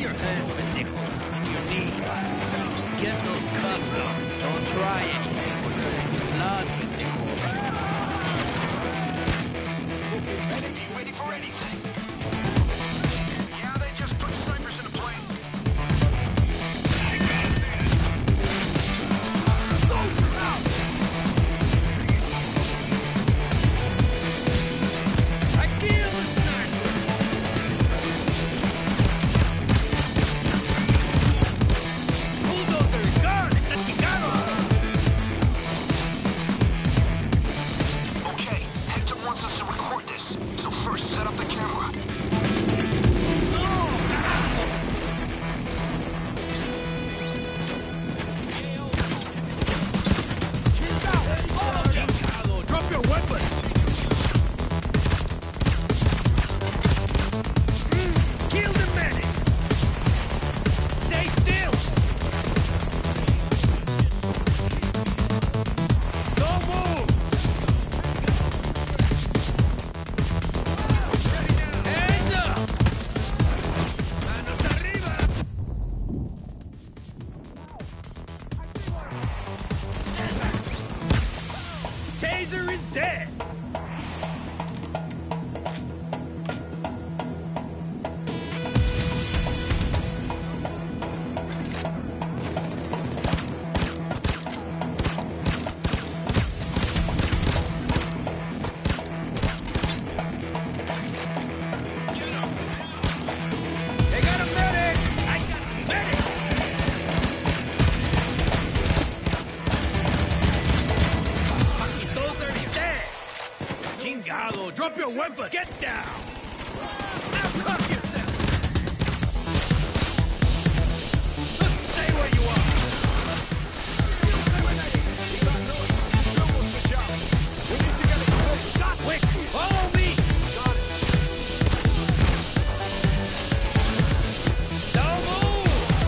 your hands, pendejo. Your knees. Get those cuffs up. Don't try anything. We're gonna get blood, pendejo. Ready for anything. Yeah, they just put snipers in the plane. Taser is dead! They got a medic! I got a medic! Chingado! Drop your weapon! Get down! Now cover yourself! Just stay where you are! Quick! Follow me! Don't move!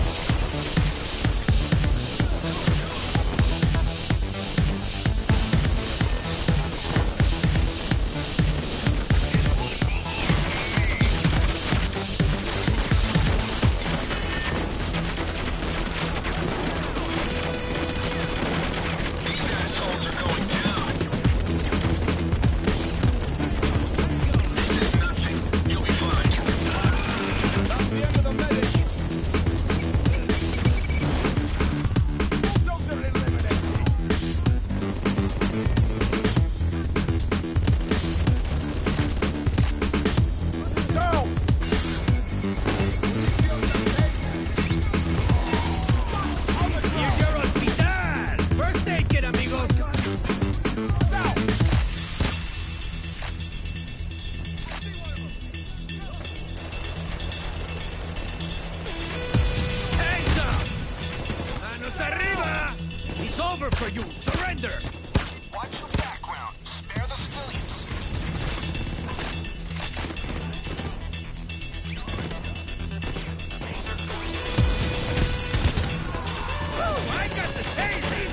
It's over for you! Surrender! Watch your background. Spare the civilians. Woo! I got the taser!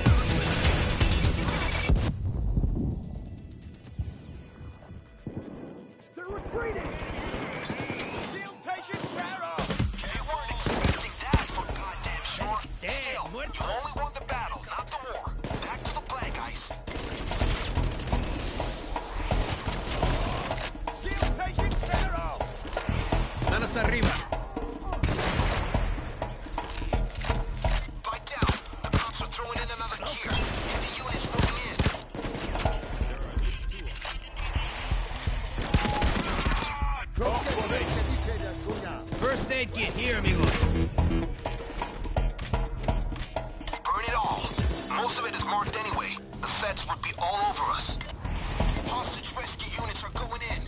They're retreating! Shield taken care of! They weren't expecting that for goddamn sure. Damn, Still, what? you only won the battle, not the war. Back to the play, guys. Shield taken care of! Manos arriba! Fight down. The cops are throwing in another gear. Heavy units moving in. First aid kit here, amigo. Burn it all. Most of it is marked anyway. The feds would be all over us. Hostage rescue units are going in.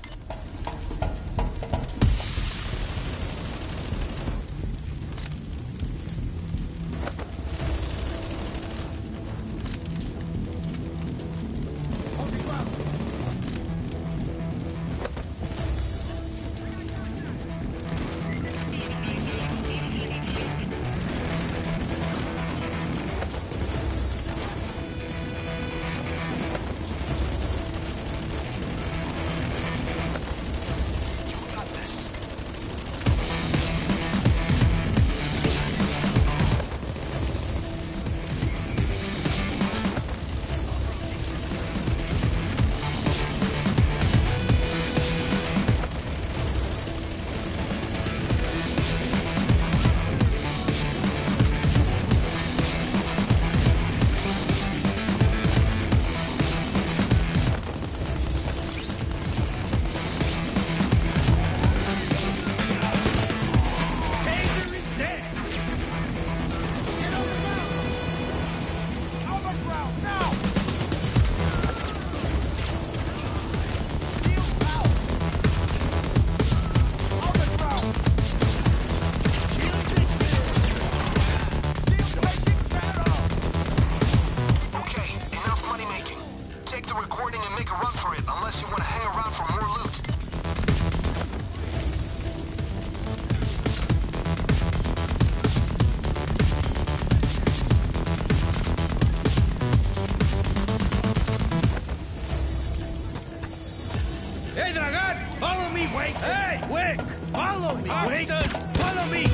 Wait! Hey! Quick! Follow me! Wait! Follow me!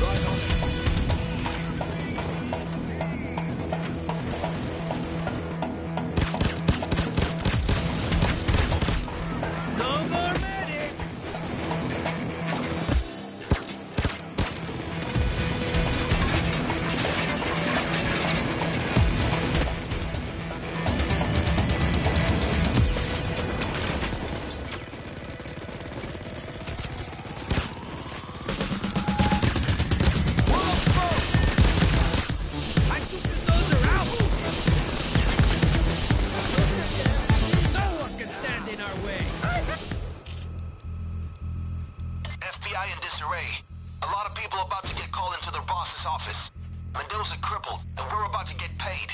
No more medic! FBI in disarray. A lot of people about to get called into their boss's office. Mendoza crippled, and we're about to get paid.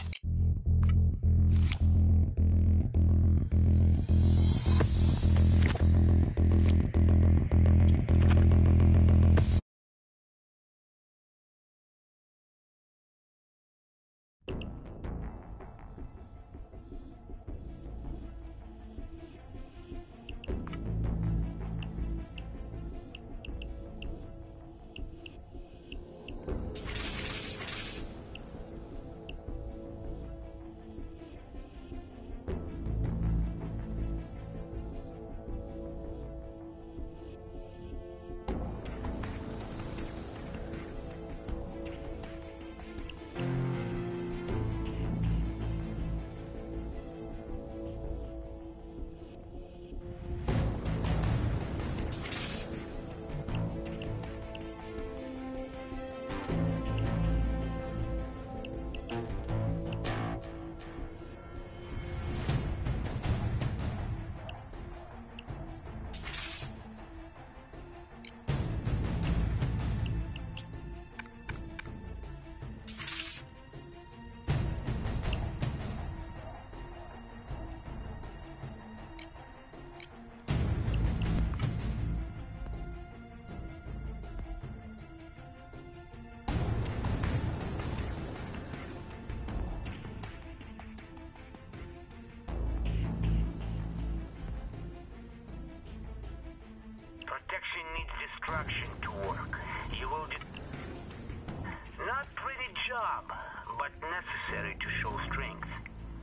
Protection needs destruction to work. You will do... Not pretty job, but necessary to show strength.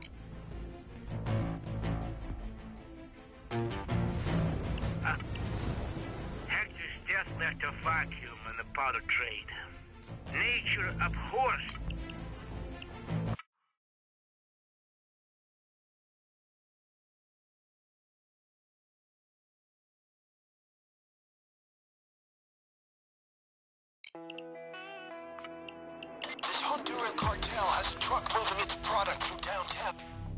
Hector's death left a vacuum in the powder trade. Nature abhors... This Honduran cartel has a truck moving its product through downtown.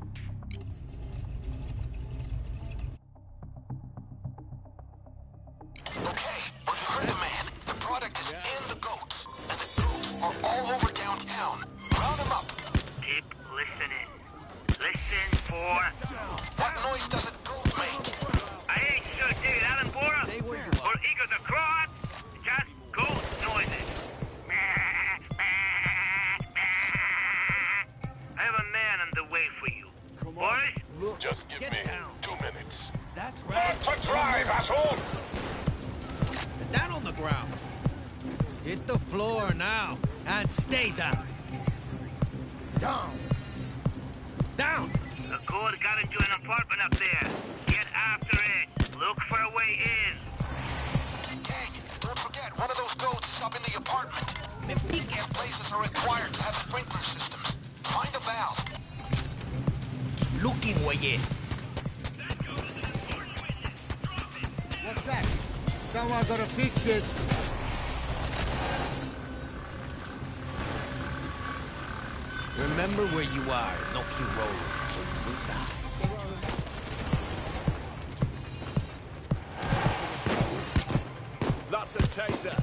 Okay, well you heard the man. The product is in the goats, and the goats are all over downtown. Round them up. Keep listening. Listen for... What noise does a goat make? I ain't sure David Allenborough Stay where you or are. Igor the Croat. Just goat noises. I have a man on the way for you. Boris? Look, Just give get me down. 2 minutes. That's right. To drive, asshole! Down on the ground. Hit the floor now, and stay down. Down. Down. The code got into an apartment up there. Get after it. Look for a way in. Gang, don't forget, one of those goats is up in the apartment. These places are required to have sprinkler systems. Find a valve. Looking güeyes. What's that? Someone gotta fix it. Remember where you are. No heroics, or you will die. That's a taser.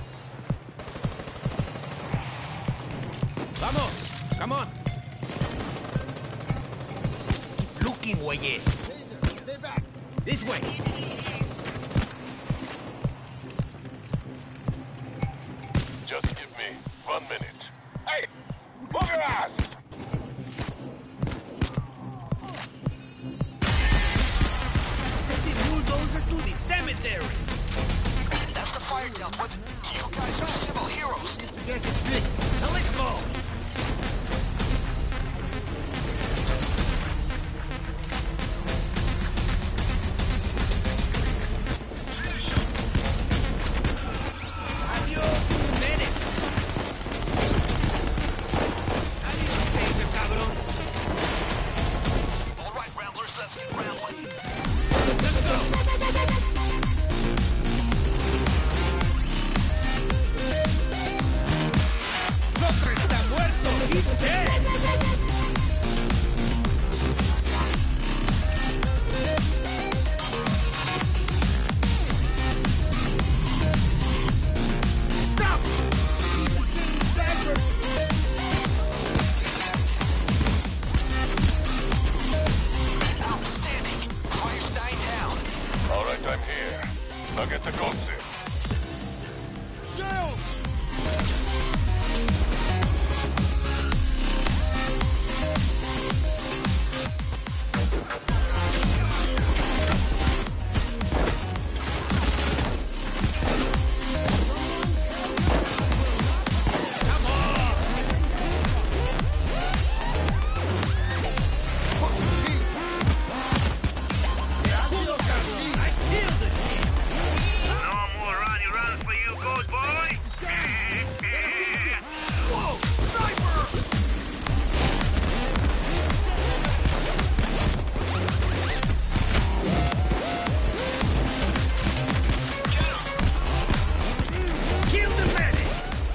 Vamos. Come on. Keep looking, güeyes. Stay back. This way. Just give me 1 minute. Hey! Move your ass! Send the bulldozer to the cemetery. You guys are civil heroes. Get it fixed. Now let's go! Outstanding. Fire's dying down. All right, I'm here. Now get the guns in. No more runny run for you, goat boy. Whoa! Sniper! Kill the medic!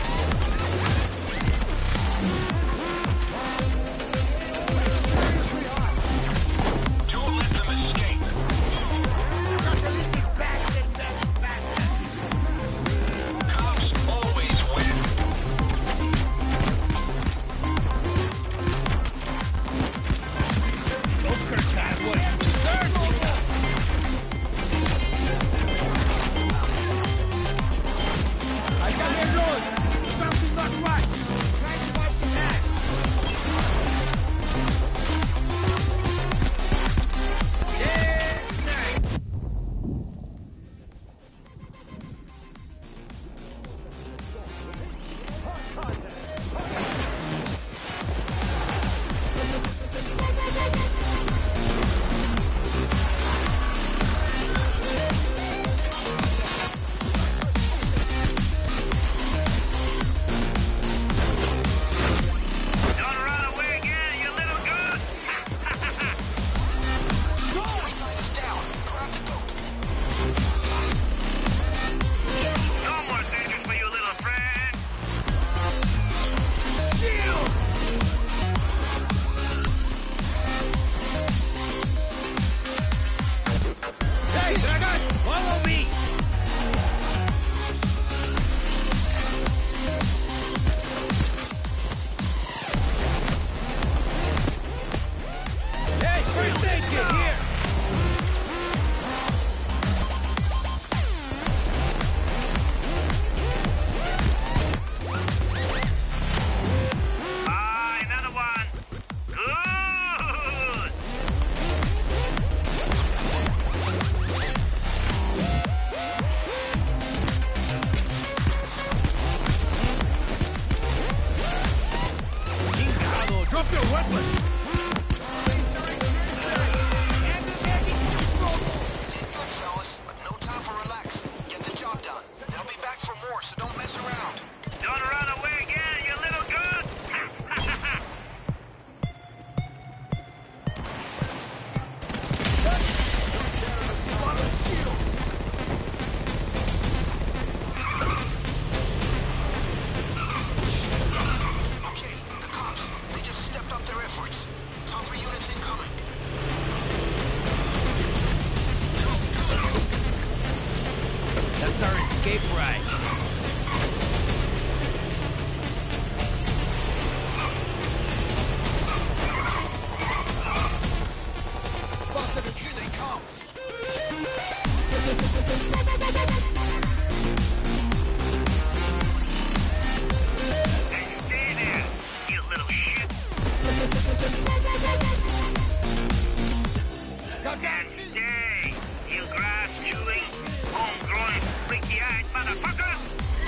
Don't let them escape. Cops always win. Joker got what he deserves! I got him loose. Something's not right. Try to wipe the ass. Don't run away again, you little goat. Street line is down. Grab the goat. No more dangers for you, little friend. Hey, Dragon! Follow me! Hey, first aid kit here! Ah, another one. Good. Chingado, drop your weapon! Did good, fellas, but no time for relax. Get the job done. They'll be back for more, so don't mess around. Don't run away again, you little goat. Okay, the cops. They just stepped up their efforts. Time for units incoming. That's our escape ride. Here they come. And stay there, you little shit. And stay, you grass-chewing, homegrown, freaky-eyed motherfucker.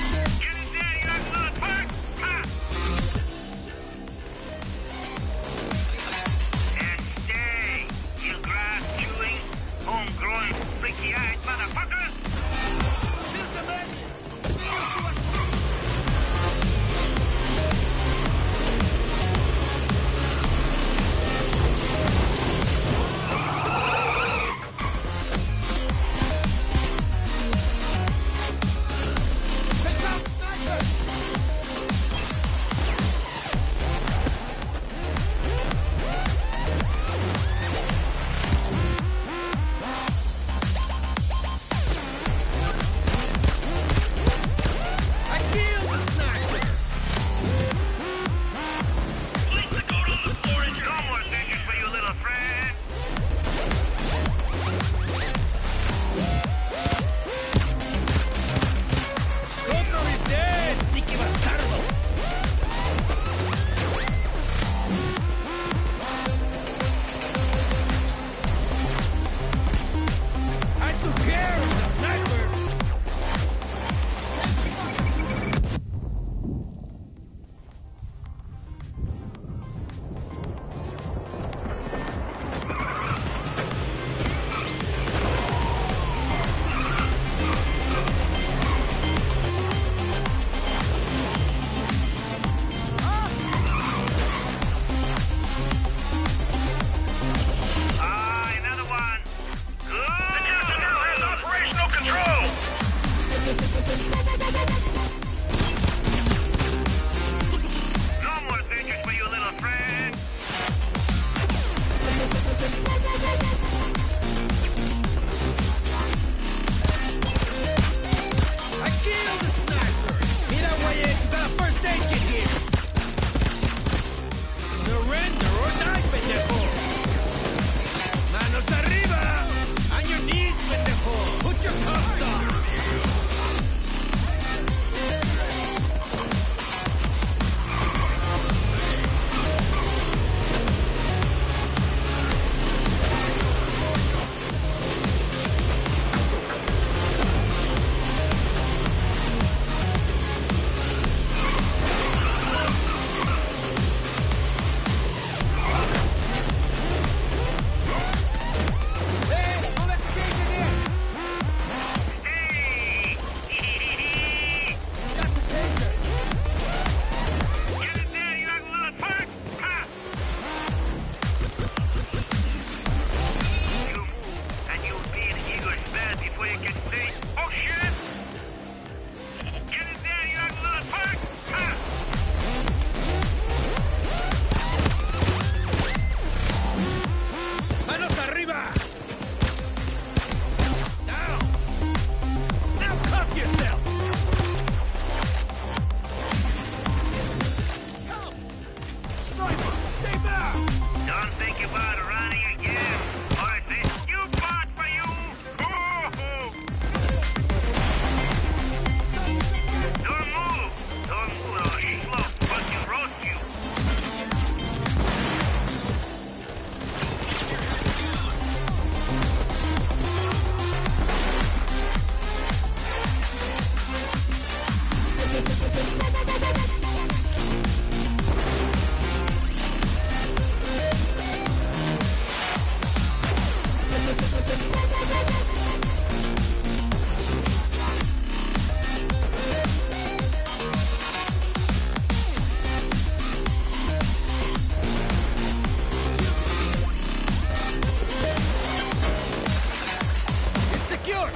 It's secure!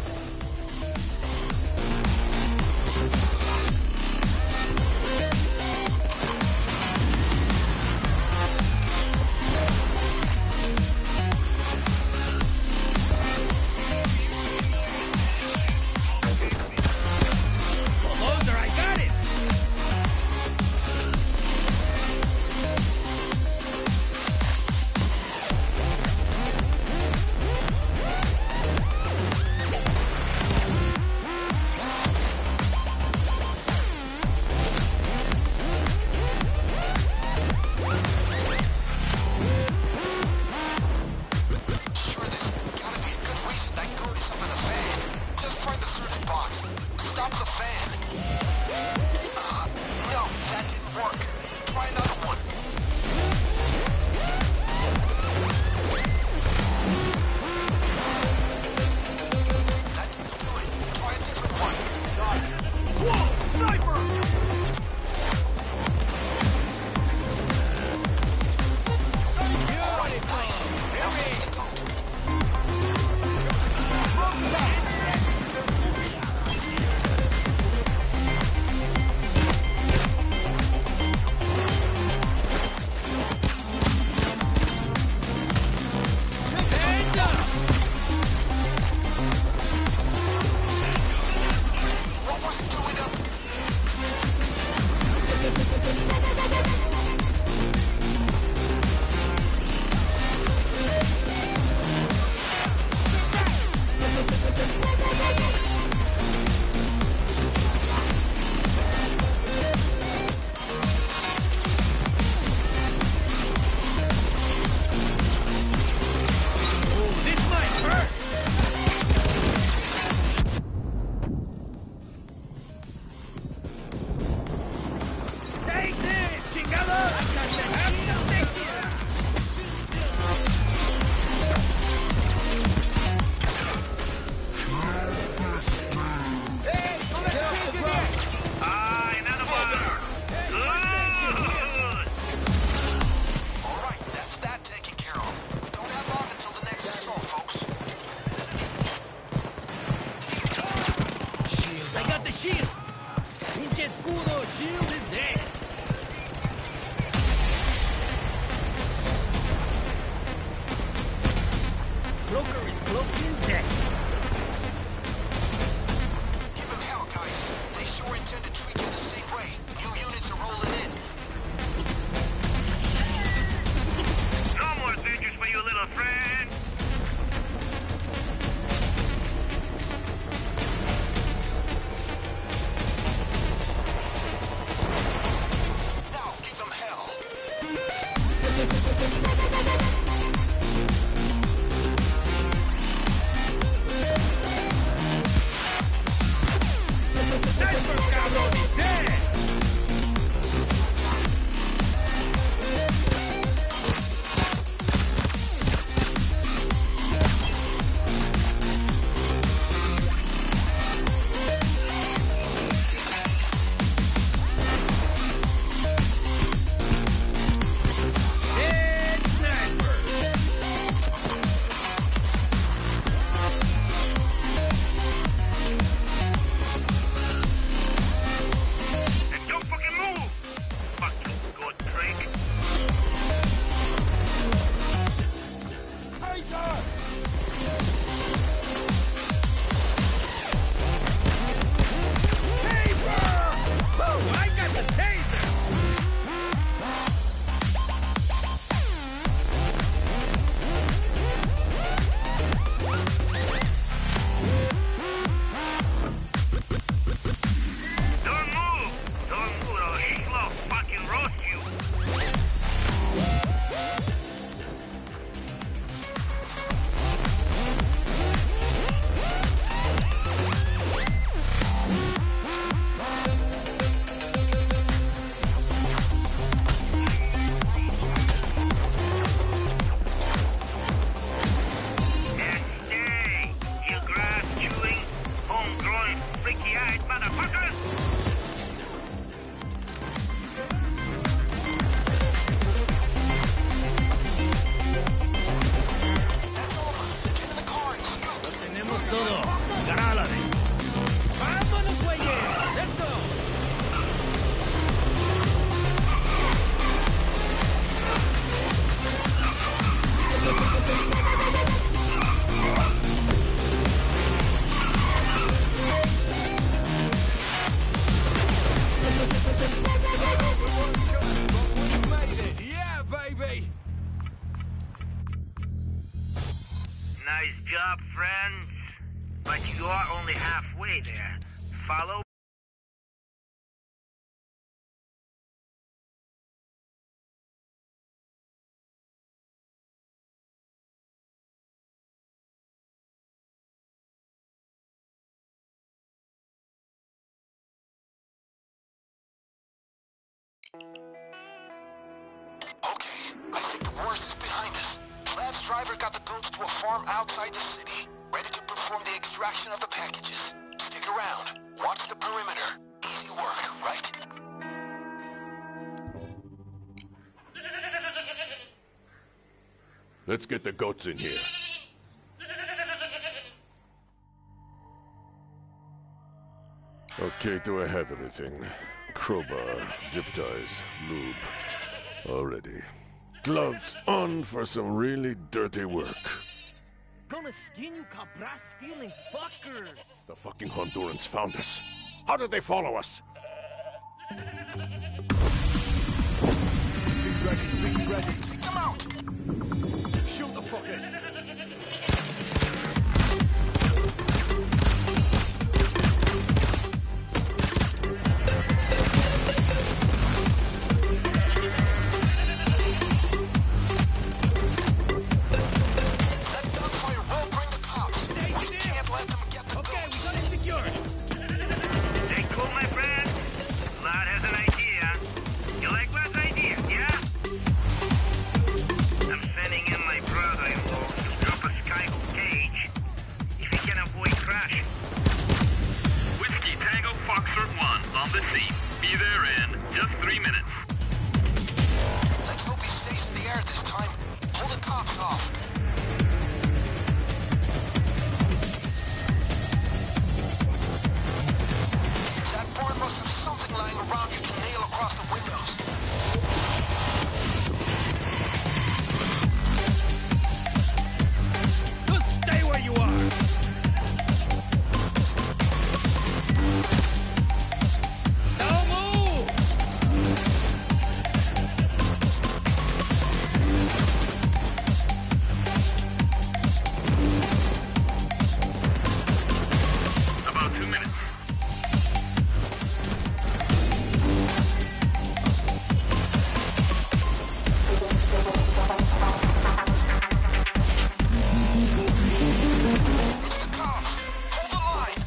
Bulldozer, I got it! Sure, there's gotta be a good reason that code is up in the fan. Just find the circuit box. Stop the fan. No, that didn't work. Try another one. That didn't do it. Try a different one. Whoa! Sniper! All right, nice. Now finish the code. Hands up! What was doing up? Oh, this might hurt! Take this, chingado! I got the Ah, another one! Good! All right, that's that taken care of. We don't have long until the next assault, folks. I got the shield! Pinche escudo shield is dead! Cloaker is cloaked in death! Give them hell, guys. They sure intend to treat you the same way. New units are rolling in. No more adventures for you, little friend! Now give them hell. job, friends. But you are only halfway there. Follow. Okay, I think the worst is behind us. Lab's driver got the goods to a farm outside the city, ready to perform the extraction of the packages. Stick around. Watch the perimeter. Easy work, right? Let's get the goats in here. Okay, do I have everything? Crowbar, zip ties, lube. All ready. Gloves on for some really dirty work. Gonna skin you, cabra-stealing fuckers! The fucking Hondurans found us. How did they follow us? Be ready. Come out! Shoot the fuckers. That gunfire will bring the cops. We can't let them get the Okay, we goods. got it secured! Stay cool, my friend. Vlad has an idea. You like Vlad's idea, yeah? I'm sending in my brother-in-law to drop a Skyhook cage. If he can avoid crashing. Whiskey Tango Foxtrot 1 on the scene. Be there in just 3 minutes. Let's hope he stays in the air this time. Pull the cops off. That barn must have something lying around you to nail across the windows. Just stay where you are! Don't move! About 2 minutes. It's the cops. Hold the line.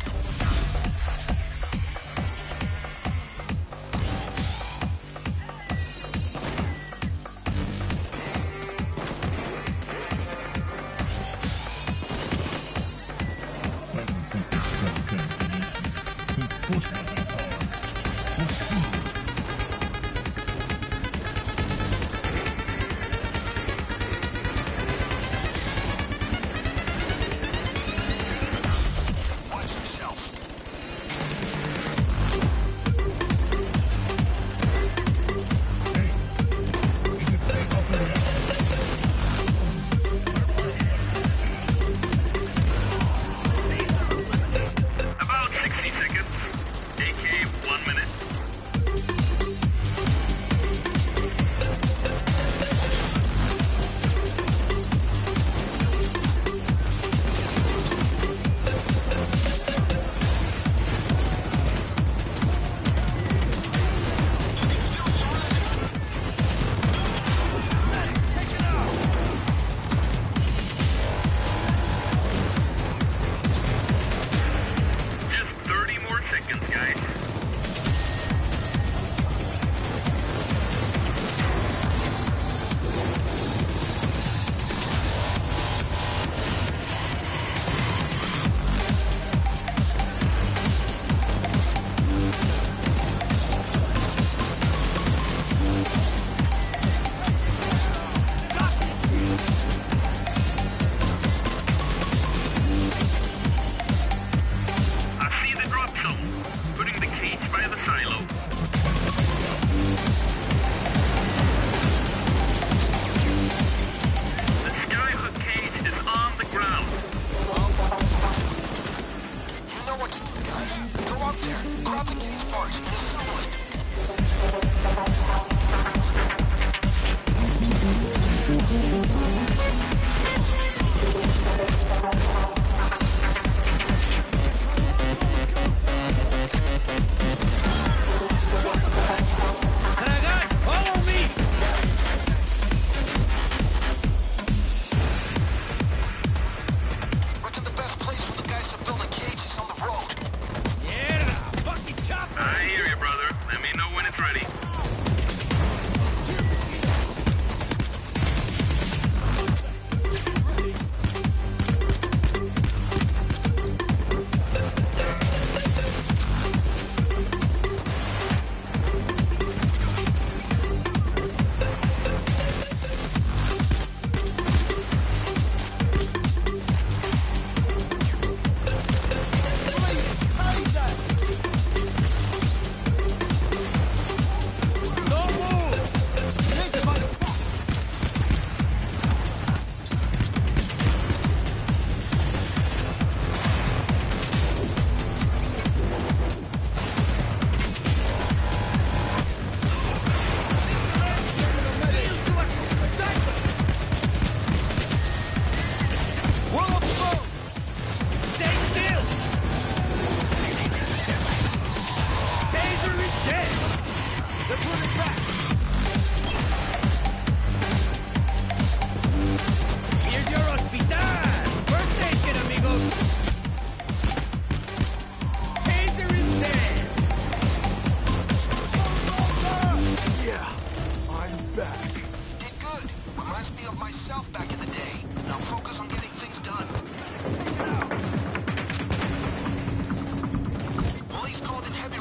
Watch yourself. About 60 seconds. AK 1 minute. Just 30 more seconds, guys. I see the drop zone. Putting the cage by the silo. The Skyhook cage is on the ground. You know what to do, guys. Go out there, grab the cage parts, and assemble it.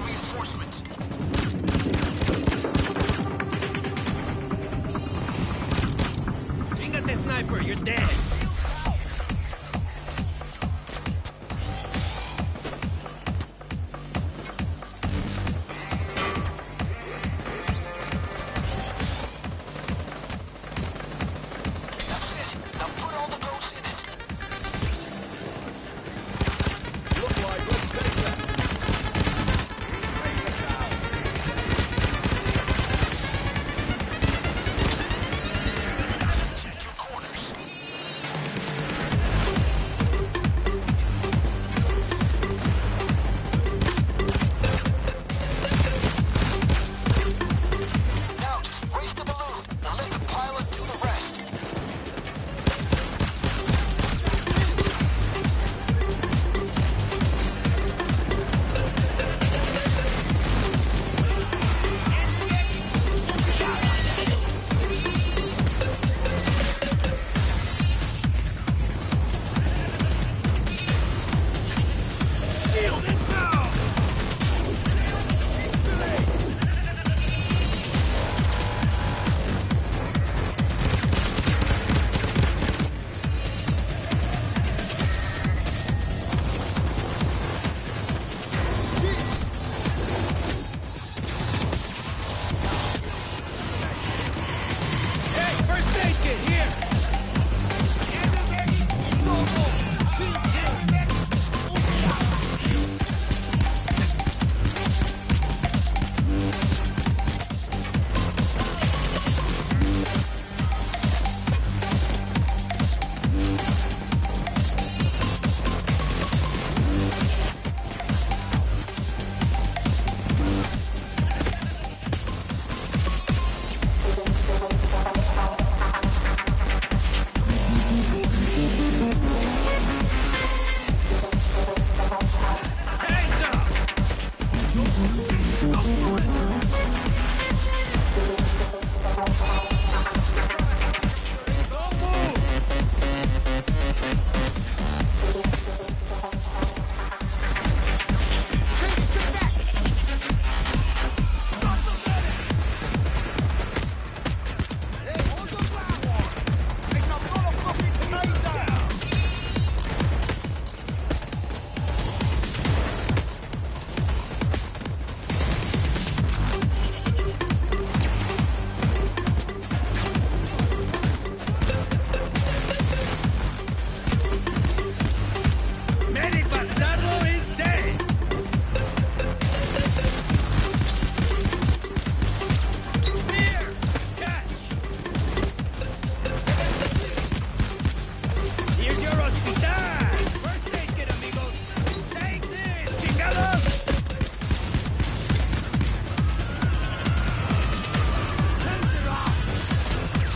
reinforcements. Chingate, sniper, you're dead. That's it. Now put all the goats in it. Look like, let's take that. Check your corners. Now just raise the balloon and let the pilot do the rest. Hey, first aid kit, here! Hands up! Don't move! Hey, hold the ground. Make some motherfucking taser. Medic Bastardo is dead! Here! Catch! Here's your hospital! First aid kit, amigos! Take this, chingados! Taser off!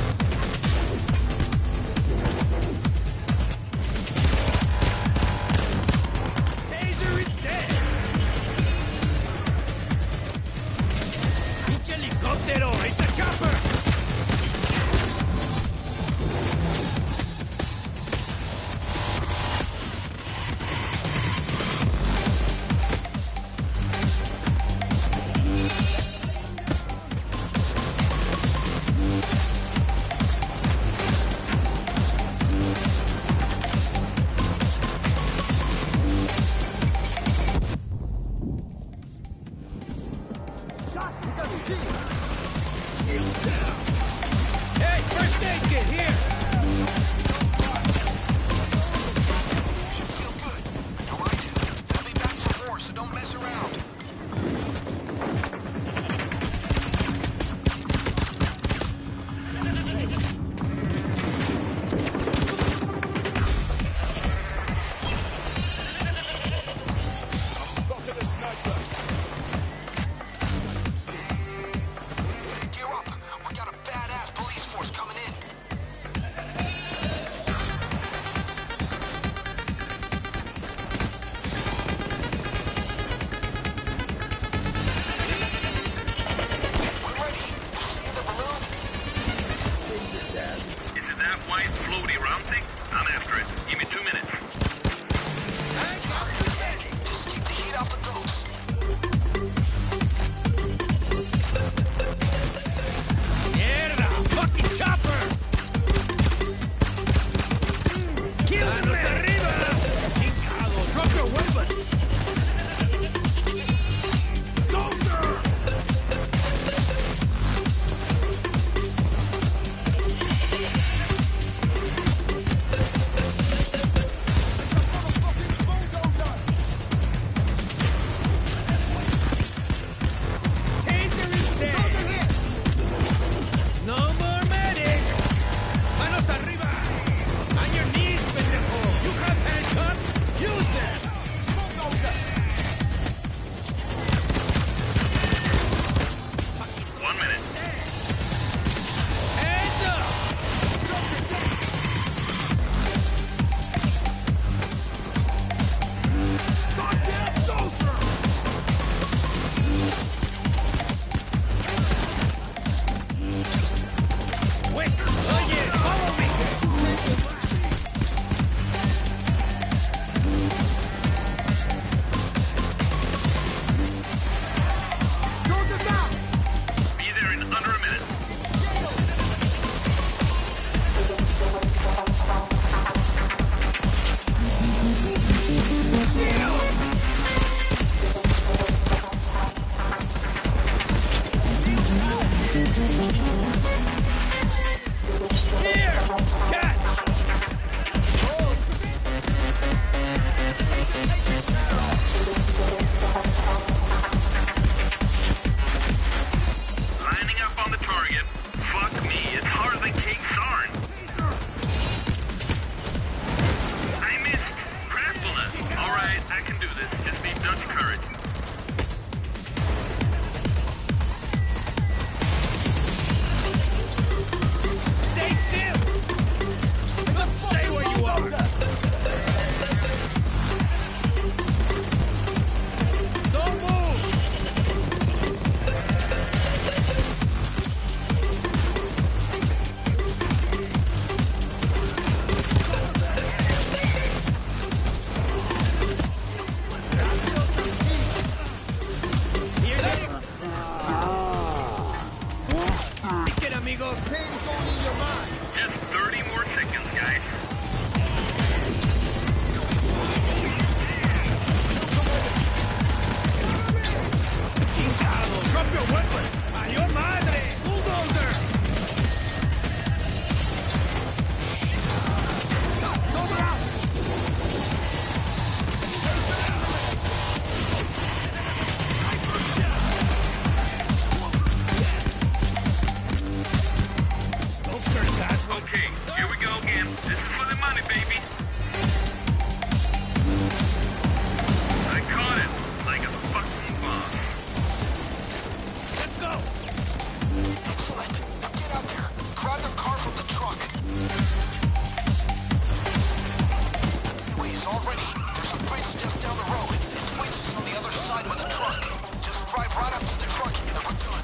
Taser is dead! ¡Pinche helicóptero! ¡It's a chopper! Hey, first aid kit, here! You should feel good. I know I do. I'll be back for more, so don't mess around. I've spotted a sniper. Gear up. We got a badass police force coming in. We're ready. See the balloon? Is it that white floaty round thing? I'm after it. Give me 2 minutes. Just keep the heat off the goats. go! Excellent. Now get out there. Grab your car from the truck. The freeway is all ready. There's a bridge just down the road. And Twitch is on the other side with the truck. Just drive right up to the truck and we're done.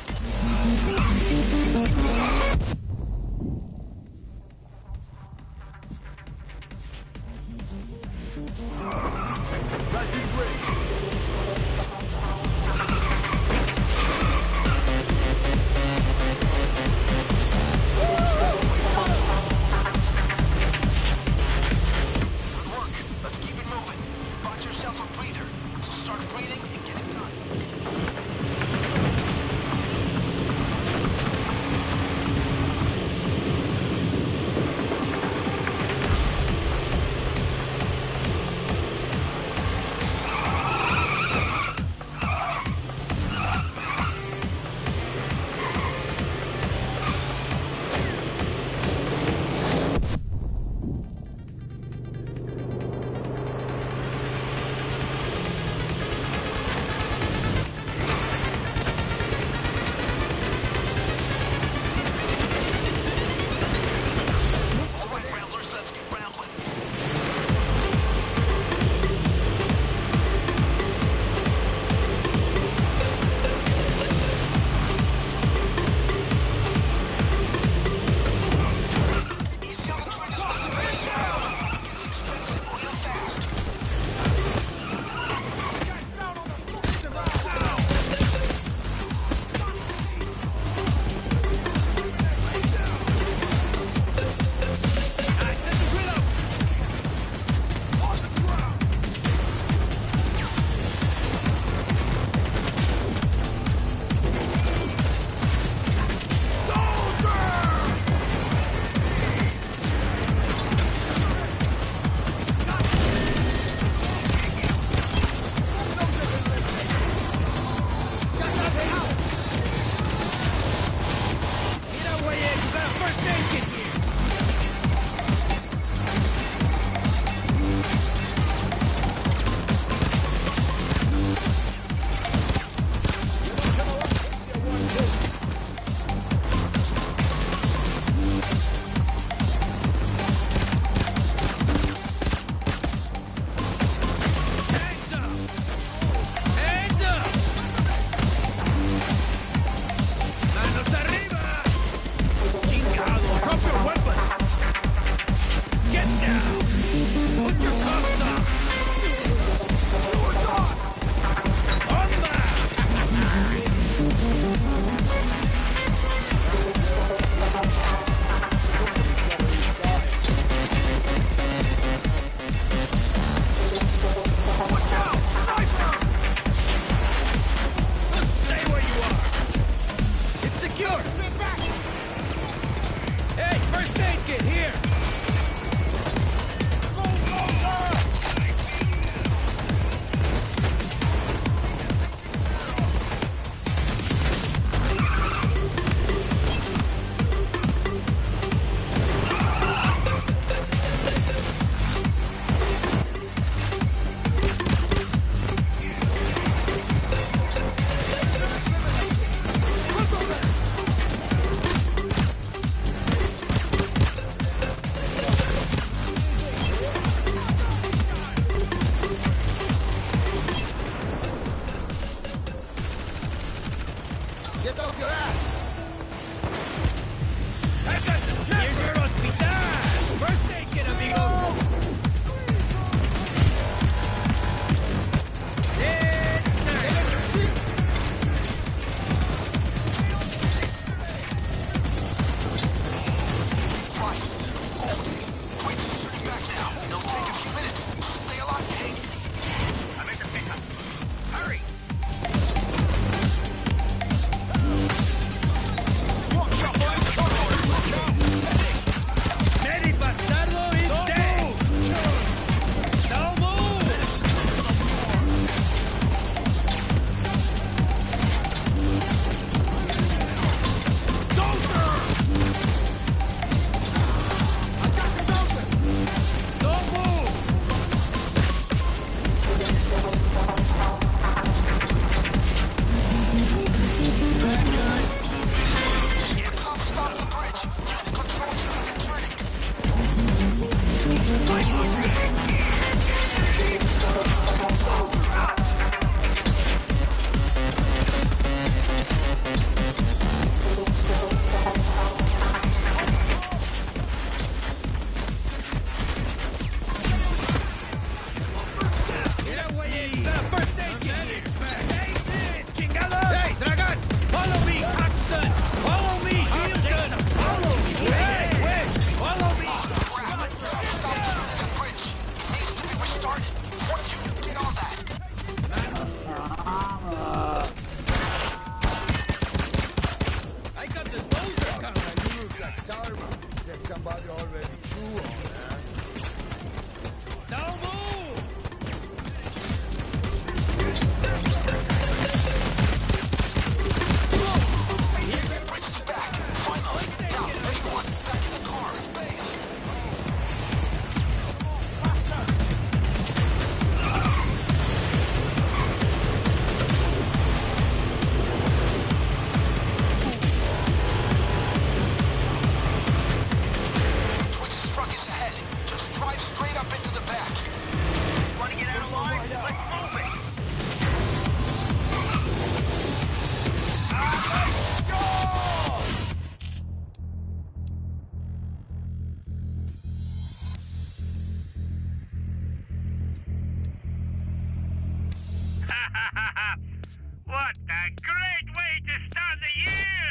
great way to start the year!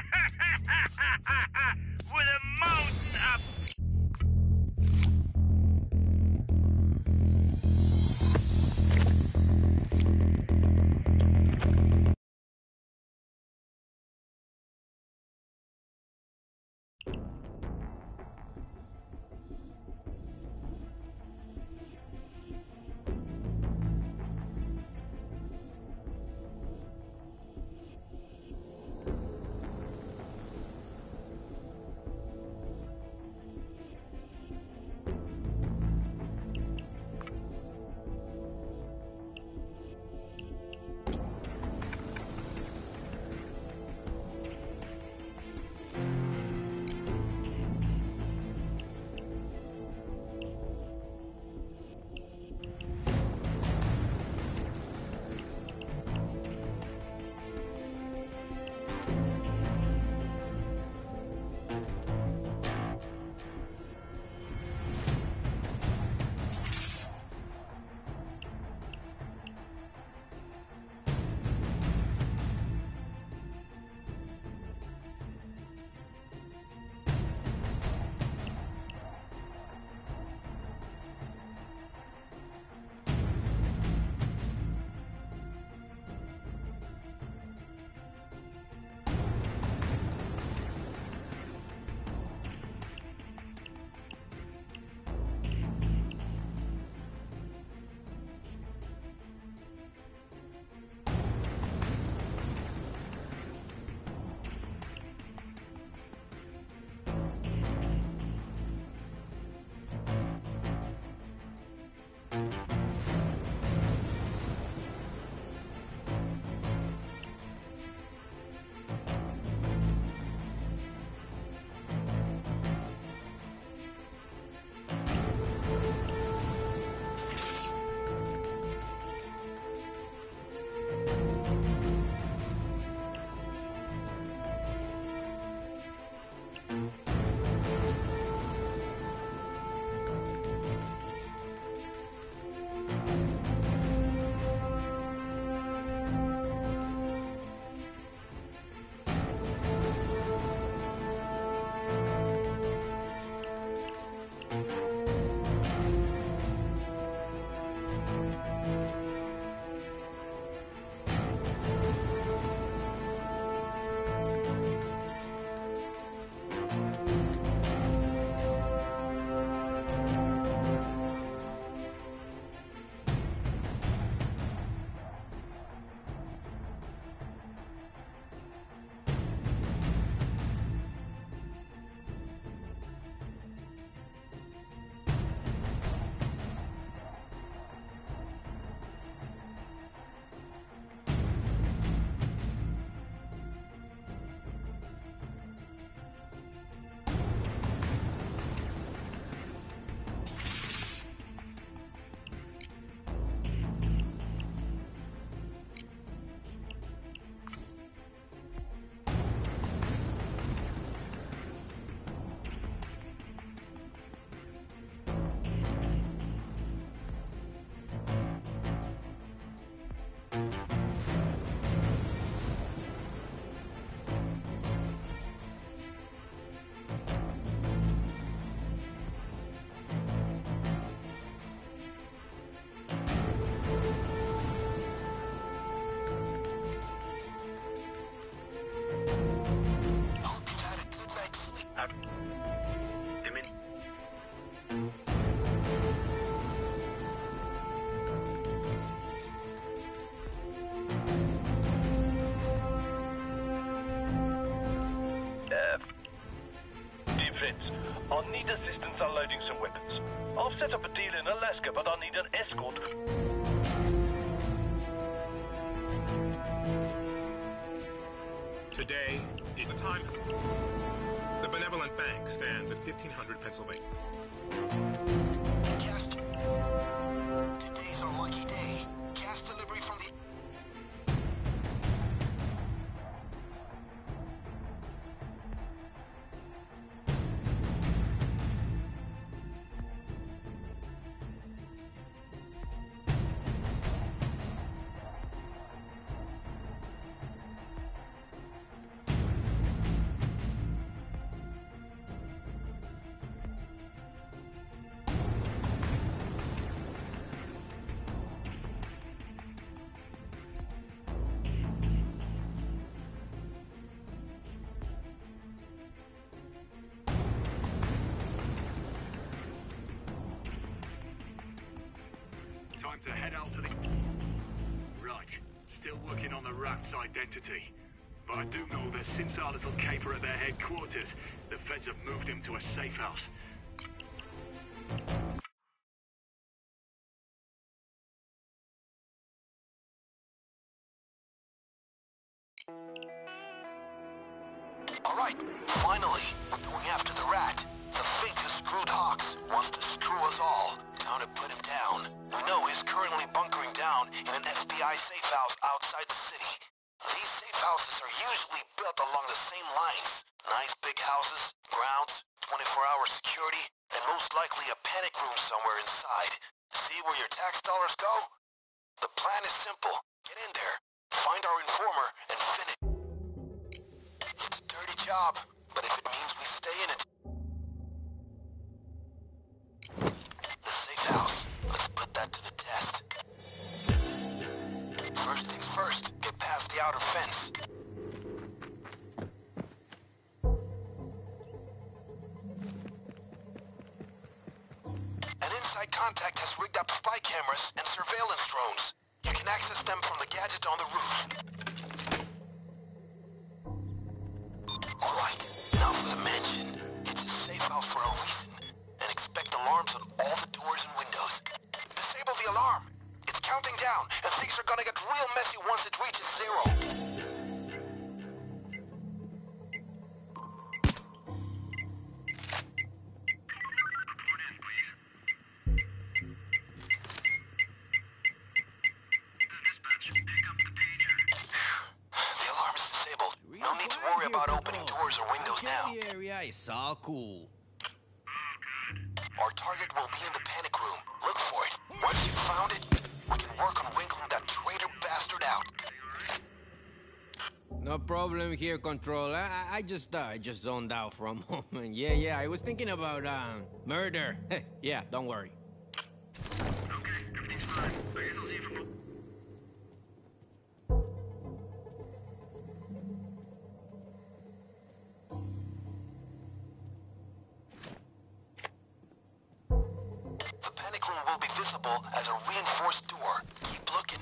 With a mountain up. I'll need assistance unloading some weapons. I'll set up a deal in Alaska, but I'll need an escort. Today is the time. The Benevolent Bank stands at 1500 Pennsylvania. Cast. Today's our lucky day. Cast delivery from the... to head out to the... Right. Still working on the rat's identity. But I do know that since our little caper at their headquarters, the feds have moved him to a safe house. Alright, finally, we're going after the rat. The fake who screwed Hawks wants to screw us all. Time to put him down. We know he's currently bunkering down in an FBI safe house outside the city. These safe houses are usually built along the same lines. Nice big houses, grounds, 24-hour security, and most likely a panic room somewhere inside. See where your tax dollars go? The plan is simple. Get in there, find our informer, and finish. It's a dirty job, but if it means we stay in it... The safe house. Let's put that to the test. First things first, get past the outer fence. An inside contact has rigged up spy cameras and surveillance drones. You can access them from the gadget on the roof. Alright, now for the mansion. It's a safe house for a reason, and expect alarms on all the doors and windows. Disable the alarm. It's counting down, and things are gonna get real messy once it reaches 0. The alarm is disabled. No need to worry about opening doors or windows now. The area is all cool. Our target will be in the panic room. Look for it. Once you've found it, we can work on wrinkling that traitor bastard out. No problem here, Control. I just zoned out for a moment. Yeah, I was thinking about, murder. Yeah, don't worry. Okay, everything's fine. I guess I'll see you from... The panic room will be visible as a reinforced door. Keep looking.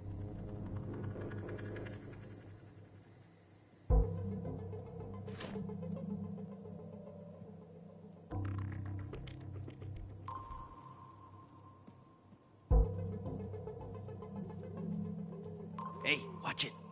Hey, watch it.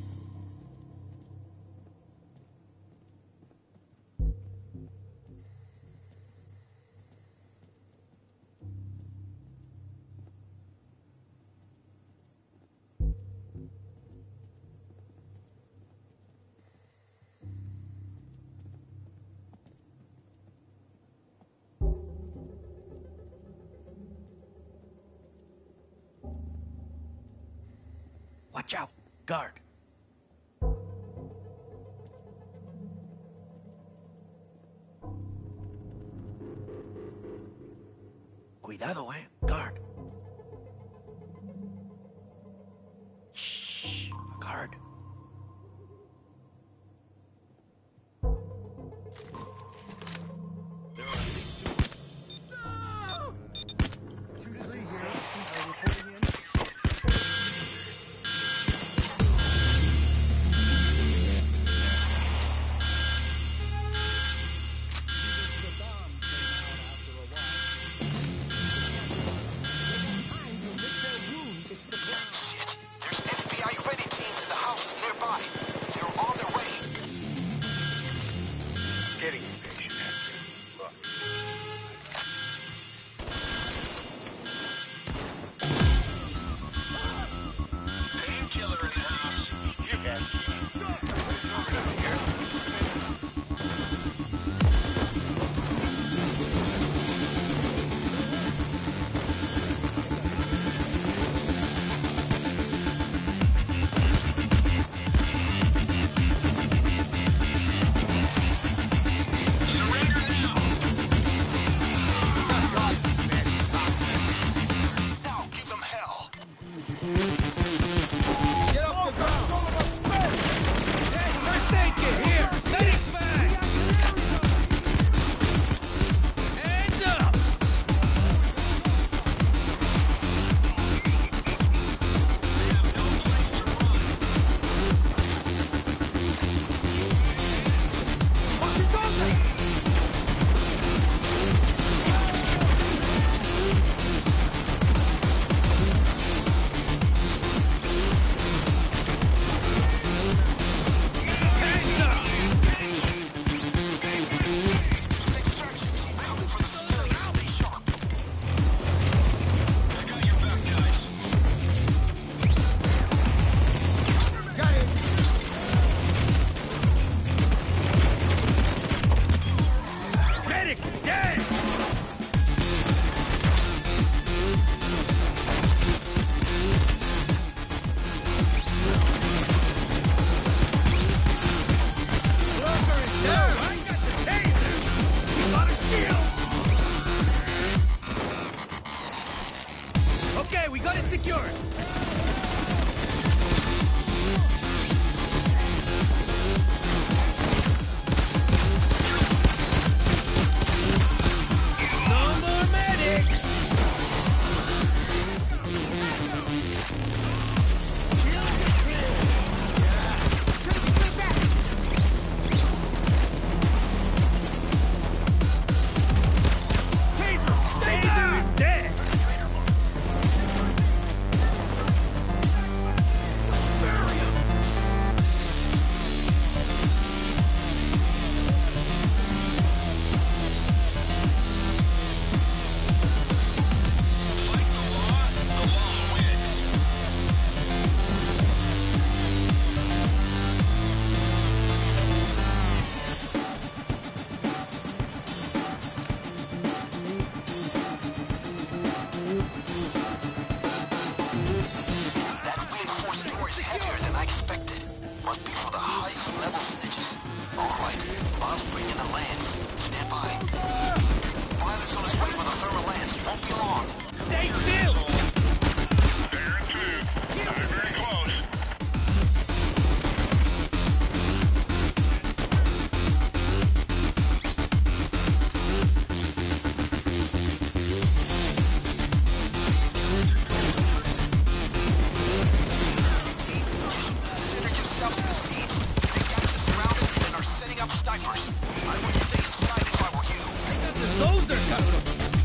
Watch out. Guard. Cuidado, Guard. Shh. Guard. There are at least 2... No! 2-3 here. Reporting in. Must be for the highest level snitches. All right, Bob's bringing the lance. Stand by. Pilot's on his way with a thermal lance. Won't be long. Stay still! There too. Not very close. Consider yourself to the seats. The guys are surrounded and are setting up snipers. I would stay inside if I were you. Those are cabrón.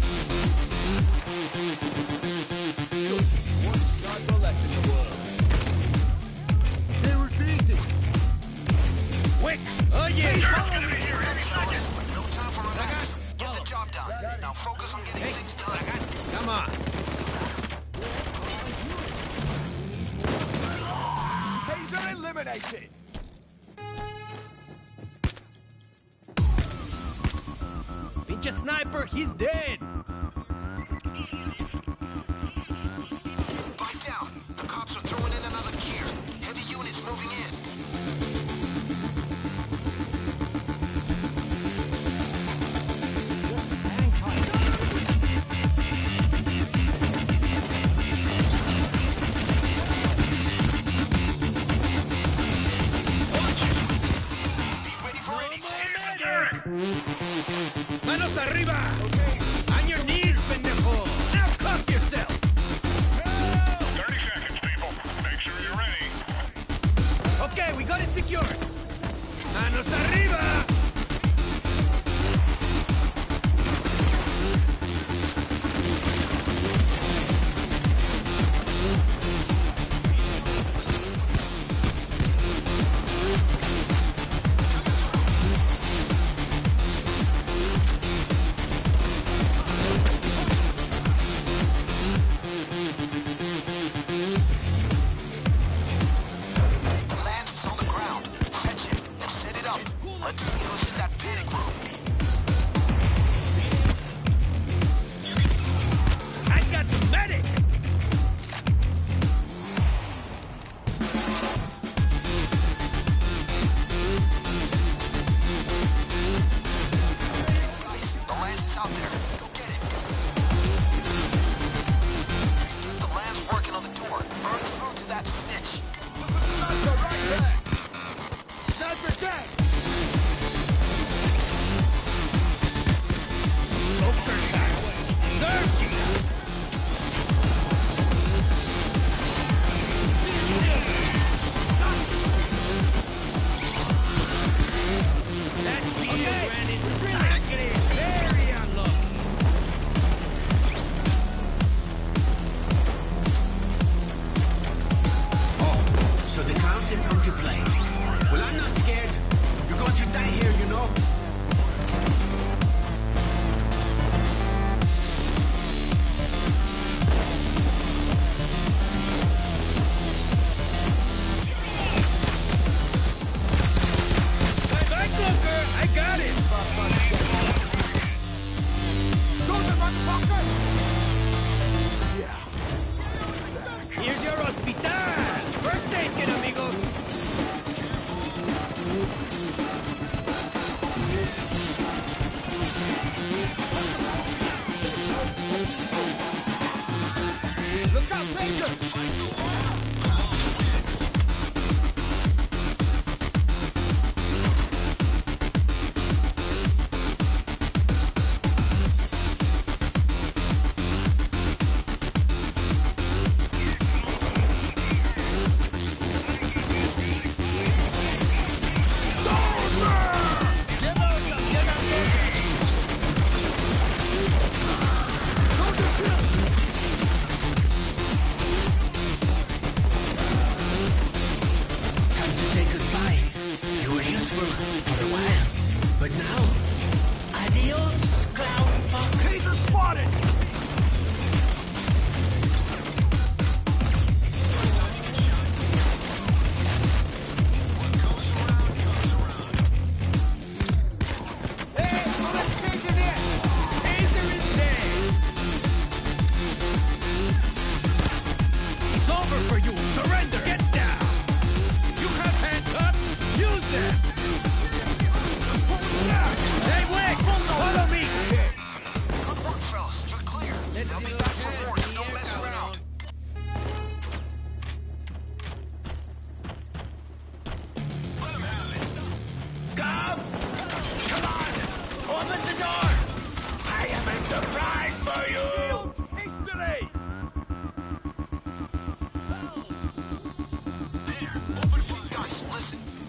One sniper less in the world. They retreating. Quick! Oye! No time for relax. Get the job done. Now focus on getting things done. Come on! Taser eliminated. Pinche sniper, he's dead! Bite down. The cops are throwing in another gear. Heavy units moving in. Be ready for anything. ¡Manos arriba! On your knees, pendejo! Now cuff yourself! 30 seconds, people. Make sure you're ready. Okay, we got it secured! ¡Manos arriba! The lance is on the ground. Fetch it and set it up. Let the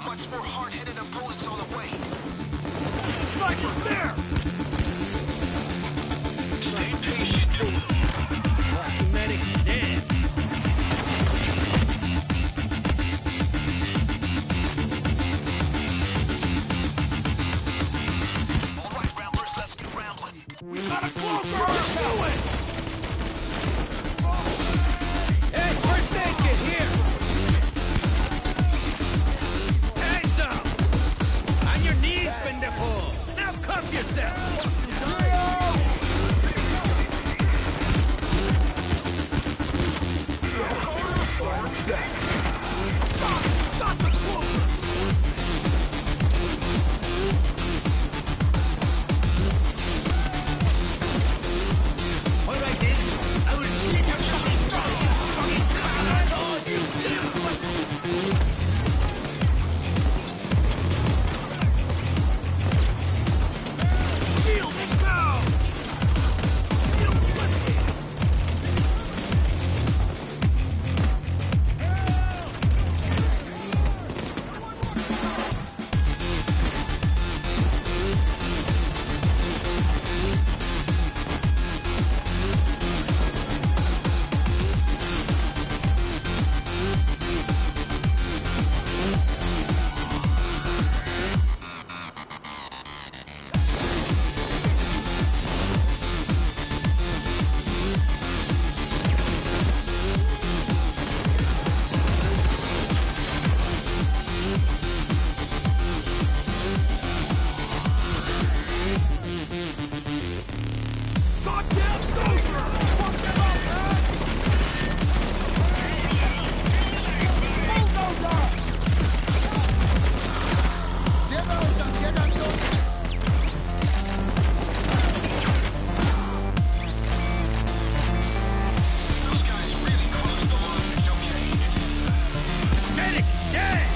Much more hard-headed opponents on the way. Sniper, there! Stay patient. Medic dead. All right, Ramblers, let's get rambling. We got a closer! Do it! Hey, first aid kit, here! Hands up! On your knees, pendejo! Now cuff yourself! All right, then. I will slit your fucking throat, you fucking cowards! Oh, you shield it down! You pussy! Goddamn Ghoster! Fuck them up, man! Bulldozer! Medic dead!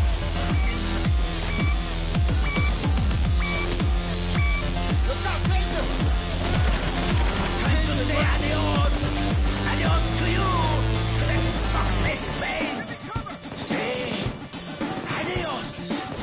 Look out, Taser! Time to say adios! Adios to you! To the fuckless pain! Say adios!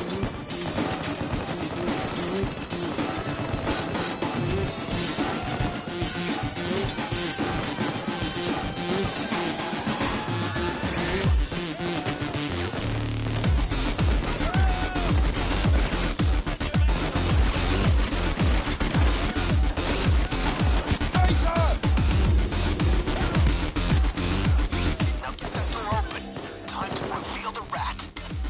Now get that door open. Time to reveal the rat.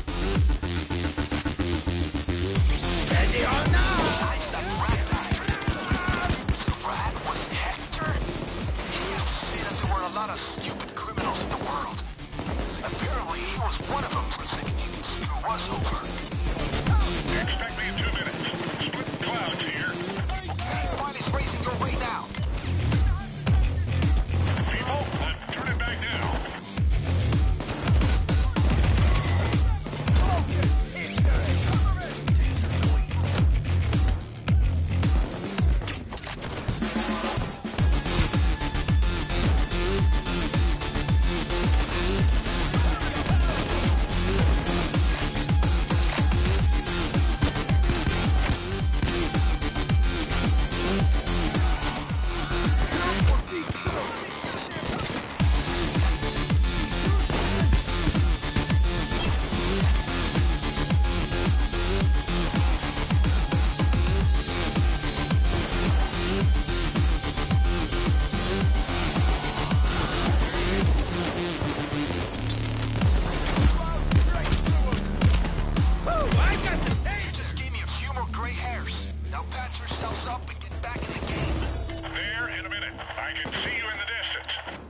Ready or not? Guys, that rat bastard. The rat was Hector? He used to say that there were a lot of stupid criminals in the world. Apparently, he was one of them for thinking he could screw us over. Expect me in 2 minutes. Split clouds here. Okay, Riley's raising your way now. People, I'm turning back now. Woo! I got the tape! You just gave me a few more gray hairs. Now patch yourselves up and get back in the game. There in a minute. I can see you in the distance.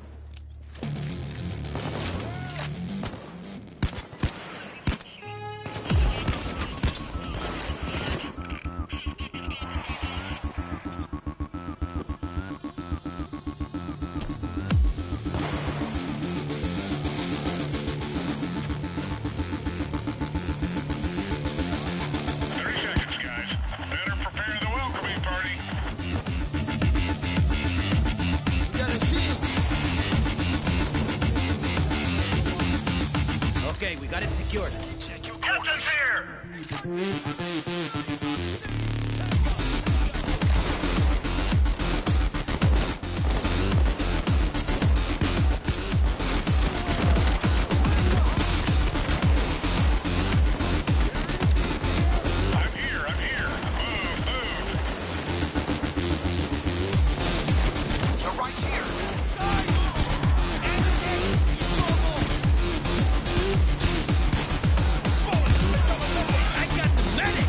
Okay, we got it secured. Check your Captain's coordinates. here! I got the medic!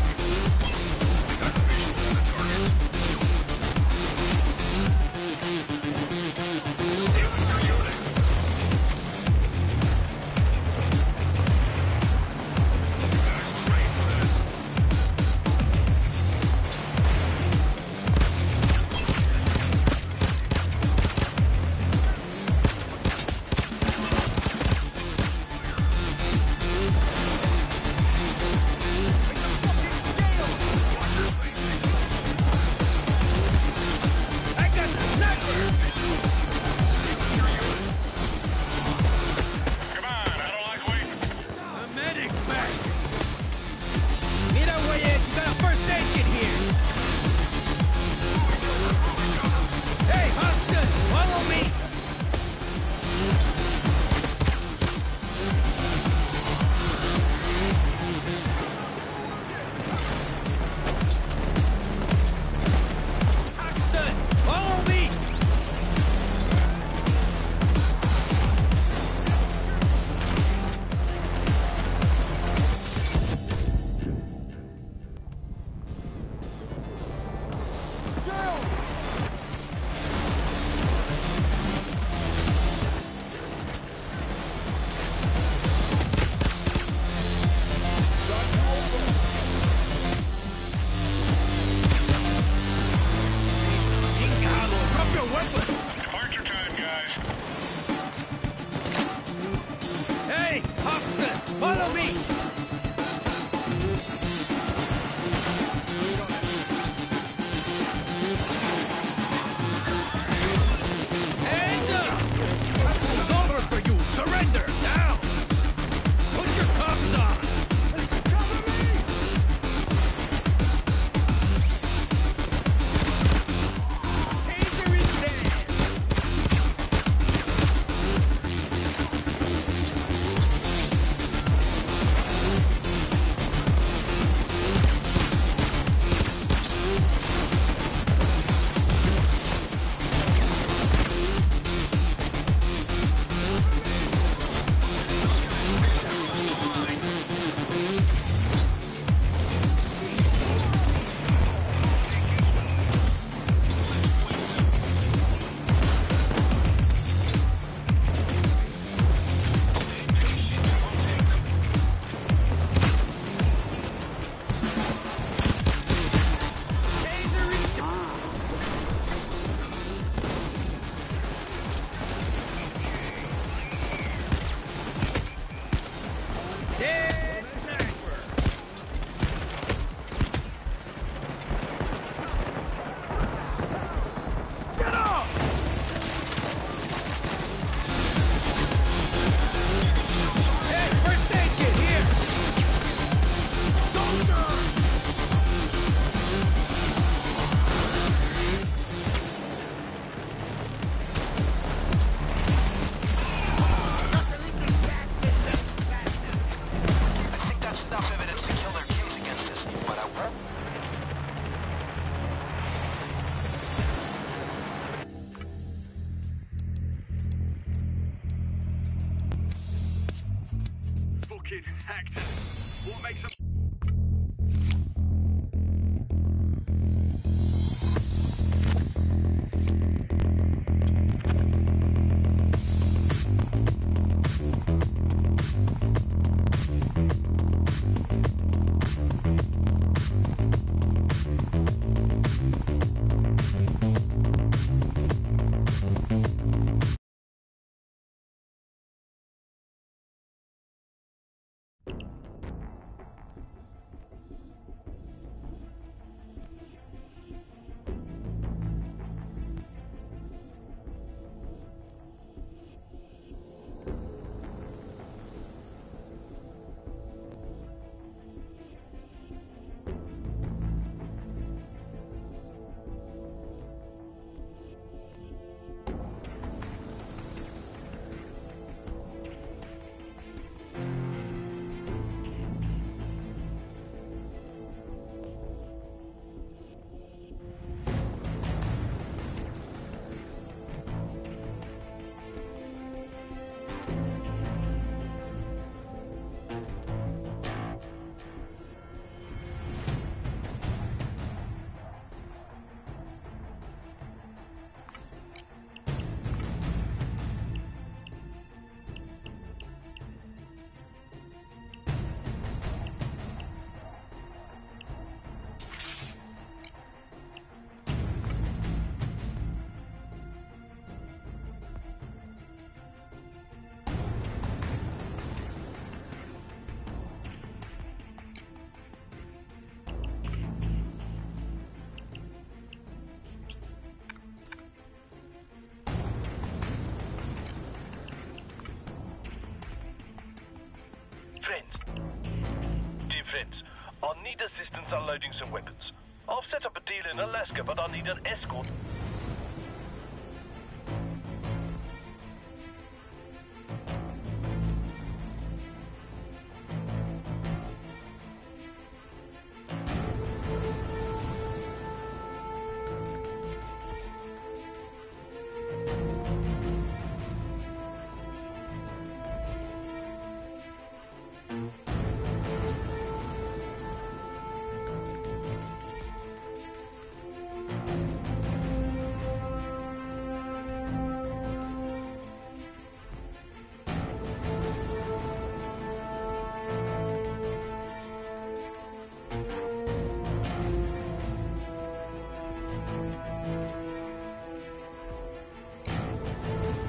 I'll need assistance unloading some weapons. I'll set up a deal in Alaska, but I'll need an escort.